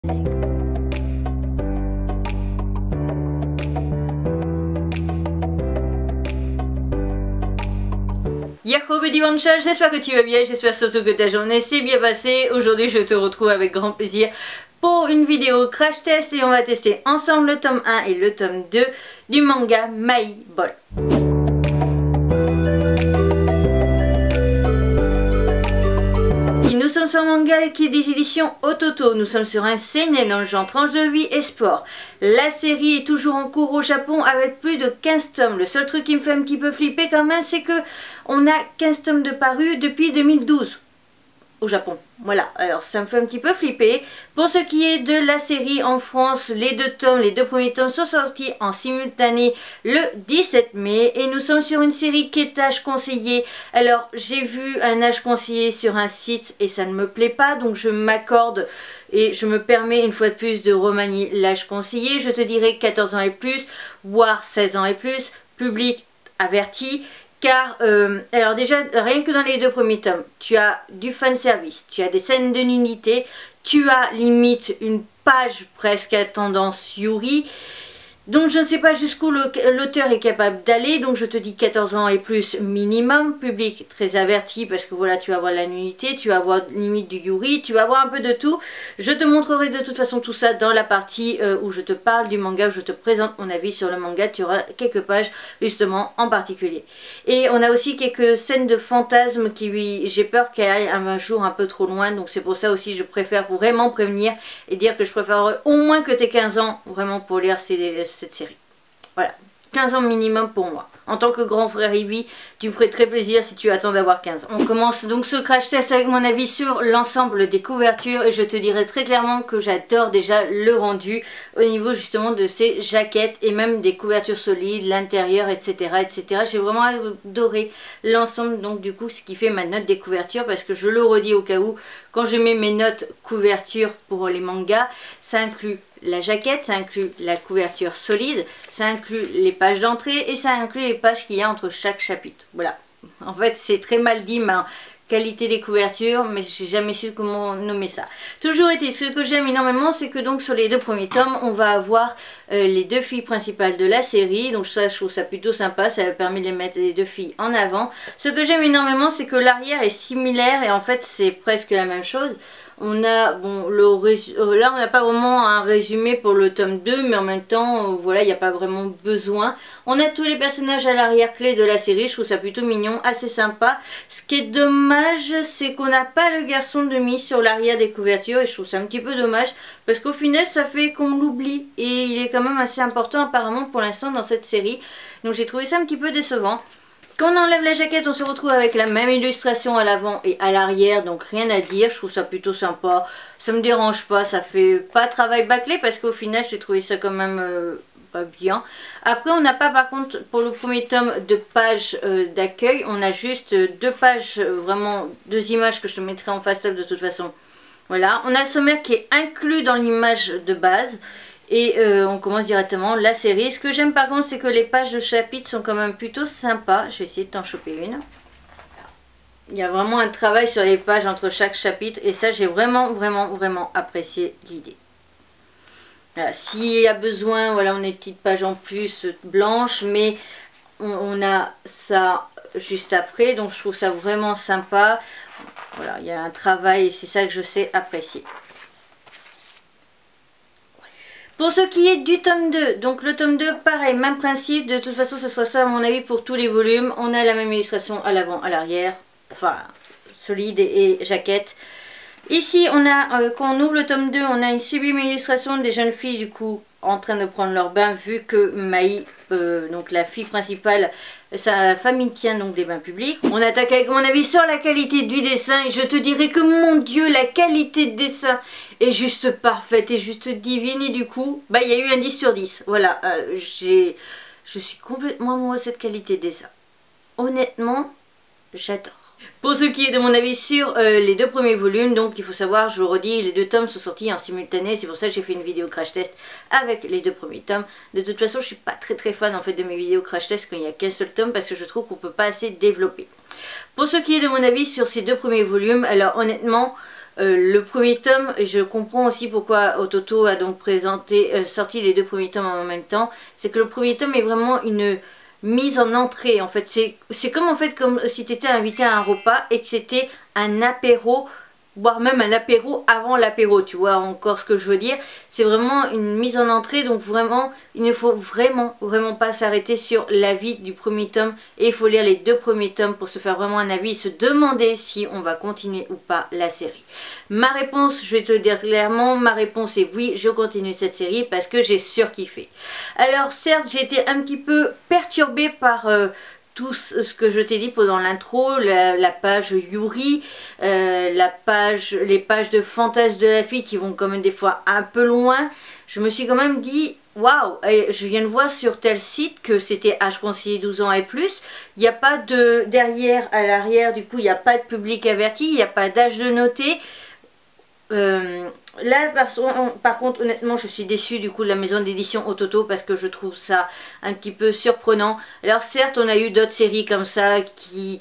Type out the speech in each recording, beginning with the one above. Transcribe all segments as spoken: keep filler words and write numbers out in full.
Yahoo Buddy Wancha, j'espère que tu vas bien, j'espère surtout que ta journée s'est bien passée. Aujourd'hui je te retrouve avec grand plaisir pour une vidéo crash test et on va tester ensemble le tome un et le tome deux du manga My Ball. Nous sommes sur un manga qui est des éditions Ototo. Nous sommes sur un seinen dans le genre tranche de vie et sport. La série est toujours en cours au Japon avec plus de quinze tomes. Le seul truc qui me fait un petit peu flipper quand même, c'est que on a quinze tomes de parus depuis deux mille douze au Japon. Voilà, alors ça me fait un petit peu flipper. Pour ce qui est de la série en France, les deux tomes, les deux premiers tomes sont sortis en simultané le dix-sept mai. Et nous sommes sur une série qui est âge conseillé. Alors j'ai vu un âge conseillé sur un site et ça ne me plaît pas. Donc je m'accorde et je me permets une fois de plus de remanier l'âge conseillé. Je te dirais quatorze ans et plus, voire seize ans et plus, public averti. Car, euh, alors déjà, rien que dans les deux premiers tomes, tu as du fanservice, tu as des scènes de nudité, tu as limite une page presque à tendance Yuri. Donc je ne sais pas jusqu'où l'auteur est capable d'aller, donc je te dis quatorze ans et plus minimum, public très averti parce que voilà, tu vas voir la nudité, tu vas voir limite du Yuri, tu vas voir un peu de tout. Je te montrerai de toute façon tout ça dans la partie euh, où je te parle du manga, où je te présente mon avis sur le manga, tu auras quelques pages justement en particulier. Et on a aussi quelques scènes de fantasmes qui, j'ai peur qu'elles aillent un jour un peu trop loin, donc c'est pour ça aussi je préfère vraiment prévenir et dire que je préfère au moins que tu aies quinze ans vraiment pour lire ces cette série. Voilà, quinze ans minimum pour moi. En tant que grand frère Ibi, tu me ferais très plaisir si tu attends d'avoir quinze ans. On commence donc ce crash test avec mon avis sur l'ensemble des couvertures et je te dirais très clairement que j'adore déjà le rendu au niveau justement de ces jaquettes et même des couvertures solides, l'intérieur, et cetera et cetera. J'ai vraiment adoré l'ensemble, donc du coup ce qui fait ma note des couvertures, parce que je le redis au cas où, quand je mets mes notes couvertures pour les mangas, ça inclut la jaquette, ça inclut la couverture solide, ça inclut les pages d'entrée et ça inclut les pages qu'il y a entre chaque chapitre. Voilà. En fait, c'est très mal dit ma qualité des couvertures, mais j'ai jamais su comment nommer ça. Toujours été, ce que j'aime énormément, c'est que donc sur les deux premiers tomes, on va avoir euh, les deux filles principales de la série. Donc ça, je trouve ça plutôt sympa, ça permet de les mettre les deux filles en avant. Ce que j'aime énormément, c'est que l'arrière est similaire et en fait, c'est presque la même chose. On a, bon, le là on n'a pas vraiment un résumé pour le tome deux, mais en même temps, euh, voilà, il n'y a pas vraiment besoin. On a tous les personnages à l'arrière-clé de la série, je trouve ça plutôt mignon, assez sympa. Ce qui est dommage, c'est qu'on n'a pas le garçon de Mie sur l'arrière des couvertures, et je trouve ça un petit peu dommage, parce qu'au final, ça fait qu'on l'oublie, et il est quand même assez important apparemment pour l'instant dans cette série. Donc j'ai trouvé ça un petit peu décevant. Quand on enlève la jaquette, on se retrouve avec la même illustration à l'avant et à l'arrière, donc rien à dire, je trouve ça plutôt sympa, ça me dérange pas, ça fait pas travail bâclé parce qu'au final j'ai trouvé ça quand même euh, pas bien. Après on n'a pas par contre pour le premier tome de pages euh, d'accueil, on a juste deux pages, euh, vraiment deux images que je te mettrai en face tab de toute façon. Voilà, on a le sommaire qui est inclus dans l'image de base. Et euh, on commence directement la série. Ce que j'aime par contre, c'est que les pages de chapitres sont quand même plutôt sympas. Je vais essayer de t'en choper une. Il y a vraiment un travail sur les pages entre chaque chapitre. Et ça, j'ai vraiment, vraiment, vraiment apprécié l'idée. Voilà, s'il y a besoin, voilà, on a une petite page en plus blanche. Mais on, on a ça juste après. Donc je trouve ça vraiment sympa. Voilà, il y a un travail et c'est ça que je sais apprécier. Pour ce qui est du tome deux, donc le tome deux, pareil, même principe, de toute façon ce sera ça à mon avis pour tous les volumes. On a la même illustration à l'avant, à l'arrière, enfin solide et, et jaquette. Ici on a, euh, quand on ouvre le tome deux, on a une sublime illustration des jeunes filles du coup en train de prendre leur bain, vu que Mai, euh, donc la fille principale, sa famille tient donc des bains publics. On attaque avec mon avis sur la qualité du dessin et je te dirais que mon Dieu, la qualité de dessin est juste parfaite et juste divine et du coup, bah il y a eu un dix sur dix. Voilà, euh, j'ai, je suis complètement amoureuse de cette qualité de dessin. Honnêtement, j'adore. Pour ce qui est de mon avis sur euh, les deux premiers volumes, donc il faut savoir, je vous redis, les deux tomes sont sortis en simultané, c'est pour ça que j'ai fait une vidéo crash test avec les deux premiers tomes. De toute façon, je suis pas très très fan en fait de mes vidéos crash test quand il n'y a qu'un seul tome parce que je trouve qu'on peut pas assez développer. Pour ce qui est de mon avis sur ces deux premiers volumes, alors honnêtement, Euh, le premier tome, je comprends aussi pourquoi Ototo a donc présenté, euh, sorti les deux premiers tomes en même temps. C'est que le premier tome est vraiment une mise en entrée. En fait, c'est comme en fait comme si tu étais invité à un repas et que c'était un apéro, voire même un apéro avant l'apéro, tu vois encore ce que je veux dire. C'est vraiment une mise en entrée, donc vraiment, il ne faut vraiment, vraiment pas s'arrêter sur l'avis du premier tome. Et il faut lire les deux premiers tomes pour se faire vraiment un avis et se demander si on va continuer ou pas la série. Ma réponse, je vais te le dire clairement, ma réponse est oui, je continue cette série parce que j'ai surkiffé. Alors certes, j'ai été un petit peu perturbée par... Euh, tout ce que je t'ai dit pendant l'intro, la, la page Yuri, euh, la page, les pages de fantasmes de la fille qui vont quand même des fois un peu loin. Je me suis quand même dit, waouh, je viens de voir sur tel site que c'était âge conseillé douze ans et plus. Il n'y a pas de derrière à l'arrière, du coup il n'y a pas de public averti, il n'y a pas d'âge de noter. Euh, là par, par contre honnêtement je suis déçue du coup de la maison d'édition Ototo parce que je trouve ça un petit peu surprenant. Alors certes on a eu d'autres séries comme ça qui...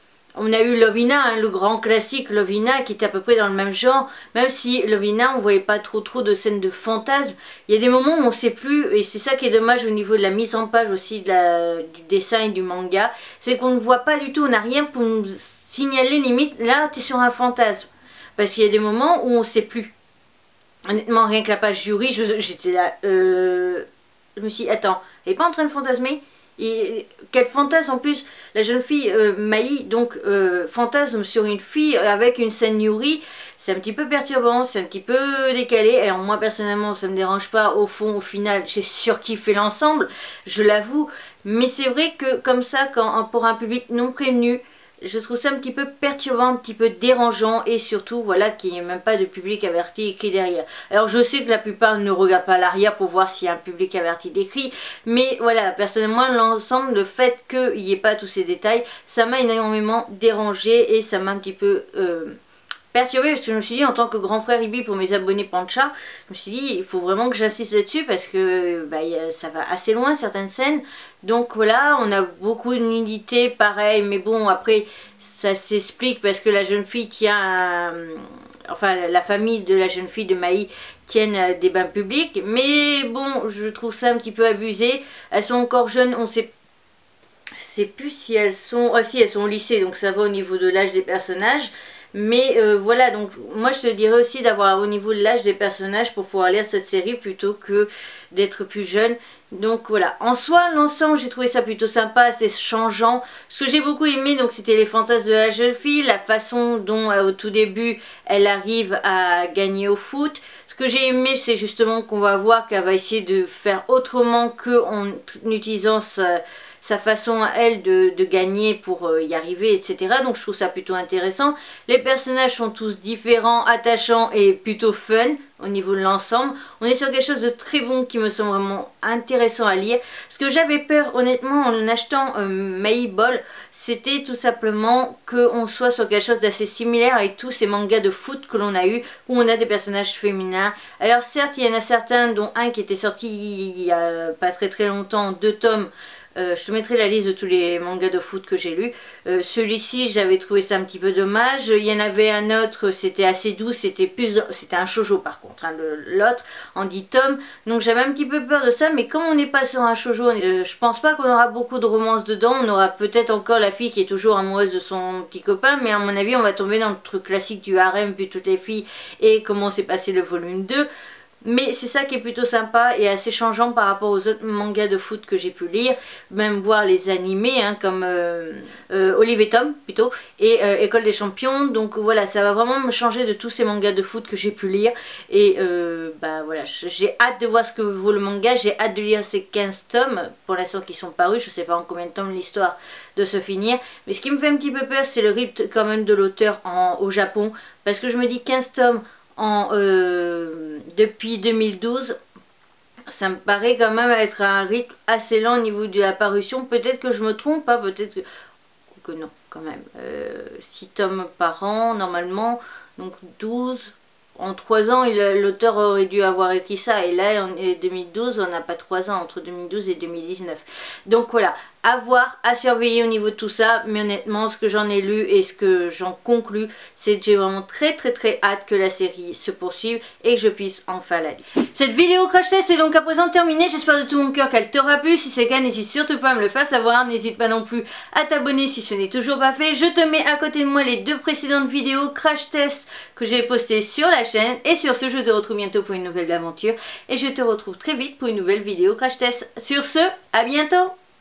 On a eu Lovina, hein, le grand classique Lovina qui était à peu près dans le même genre, même si Lovina on voyait pas trop trop de scènes de fantasmes. Il y a des moments où on sait plus, et c'est ça qui est dommage au niveau de la mise en page aussi de la, du dessin et du manga, c'est qu'on ne voit pas du tout, on n'a rien pour nous signaler limite, là tu es sur un fantasme. Parce qu'il y a des moments où on ne sait plus. Honnêtement, rien que la page Yuri, j'étais là. Euh, je me suis dit, attends, elle n'est pas en train de fantasmer? Et quel fantasme en plus? La jeune fille euh, Maï, donc euh, fantasme sur une fille avec une scène Yuri. C'est un petit peu perturbant, c'est un petit peu décalé. Alors moi personnellement, ça ne me dérange pas. Au fond, au final, j'ai surkiffé l'ensemble, je l'avoue. Mais c'est vrai que comme ça, quand, pour un public non prévenu, je trouve ça un petit peu perturbant, un petit peu dérangeant et surtout voilà qu'il n'y ait même pas de public averti écrit derrière. Alors je sais que la plupart ne regardent pas l'arrière pour voir s'il y a un public averti décrit, mais voilà, personnellement l'ensemble, le fait qu'il n'y ait pas tous ces détails, ça m'a énormément dérangé et ça m'a un petit peu... Euh, perturbée parce que je me suis dit en tant que grand frère Ibi pour mes abonnés Pancha, je me suis dit il faut vraiment que j'insiste là-dessus parce que bah, ça va assez loin certaines scènes. Donc voilà, on a beaucoup de nudité pareil, mais bon après ça s'explique parce que la jeune fille qui a un... enfin la famille de la jeune fille de Maï tiennent des bains publics, mais bon je trouve ça un petit peu abusé. Elles sont encore jeunes, on sait je sais plus si elles sont... Ah si, elles sont au lycée, donc ça va au niveau de l'âge des personnages. Mais euh, voilà, donc moi je te dirais aussi d'avoir au niveau de l'âge des personnages pour pouvoir lire cette série plutôt que d'être plus jeune. Donc voilà, en soi l'ensemble j'ai trouvé ça plutôt sympa, assez changeant. Ce que j'ai beaucoup aimé donc c'était les fantasmes de la jeune fille, la façon dont euh, au tout début elle arrive à gagner au foot. Ce que j'ai aimé c'est justement qu'on va voir qu'elle va essayer de faire autrement qu'en utilisant sa, sa façon à elle de, de gagner pour euh, y arriver, et cetera. Donc je trouve ça plutôt intéressant. Les personnages sont tous différents, attachants et plutôt fun au niveau de l'ensemble. On est sur quelque chose de très bon qui me semble vraiment intéressant à lire. Ce que j'avais peur honnêtement en achetant euh, Maï Ball, c'était tout simplement qu'on soit sur quelque chose d'assez similaire avec tous ces mangas de foot que l'on a eu, où on a des personnages féminins. Alors certes il y en a certains, dont un qui était sorti il y a pas très très longtemps, deux tomes. Euh, je te mettrai la liste de tous les mangas de foot que j'ai lus. Euh, Celui-ci, j'avais trouvé ça un petit peu dommage. Il y en avait un autre, c'était assez doux, c'était plus, c'était un shoujo par contre, hein, l'autre en dix tomes. Donc j'avais un petit peu peur de ça, mais comme on n'est pas sur un shoujo, euh, je pense pas qu'on aura beaucoup de romances dedans. On aura peut-être encore la fille qui est toujours amoureuse de son petit copain, mais à mon avis, on va tomber dans le truc classique du harem, puis toutes les filles, et comment s'est passé le volume deux. Mais c'est ça qui est plutôt sympa et assez changeant par rapport aux autres mangas de foot que j'ai pu lire, même voir les animés hein, comme euh, euh, Olive et Tom plutôt, et euh, École des Champions. Donc voilà, ça va vraiment me changer de tous ces mangas de foot que j'ai pu lire. Et euh, bah voilà, j'ai hâte de voir ce que vaut le manga, j'ai hâte de lire ces quinze tomes pour l'instant qui sont parus. Je sais pas en combien de temps l'histoire de se finir, mais ce qui me fait un petit peu peur c'est le rythme quand même de l'auteur au Japon, parce que je me dis quinze tomes En, euh, depuis deux mille douze, ça me paraît quand même être un rythme assez lent au niveau de la parution. Peut-être que je me trompe, hein, peut-être que... que non, quand même. Euh, six tomes par an, normalement, donc douze. en trois ans, l'auteur aurait dû avoir écrit ça. Et là, en deux mille douze, on n'a pas trois ans entre deux mille douze et deux mille dix-neuf. Donc voilà, à voir, à surveiller au niveau de tout ça. Mais honnêtement, ce que j'en ai lu et ce que j'en conclus, c'est que j'ai vraiment très très très hâte que la série se poursuive et que je puisse enfin la lire. Cette vidéo crash test est donc à présent terminée. J'espère de tout mon cœur qu'elle t'aura plu. Si c'est le cas, n'hésite surtout pas à me le faire savoir. N'hésite pas non plus à t'abonner si ce n'est toujours pas fait. Je te mets à côté de moi les deux précédentes vidéos crash test que j'ai postées sur la chaîne. Et sur ce, je te retrouve bientôt pour une nouvelle aventure. Et je te retrouve très vite pour une nouvelle vidéo crash test. Sur ce, à bientôt!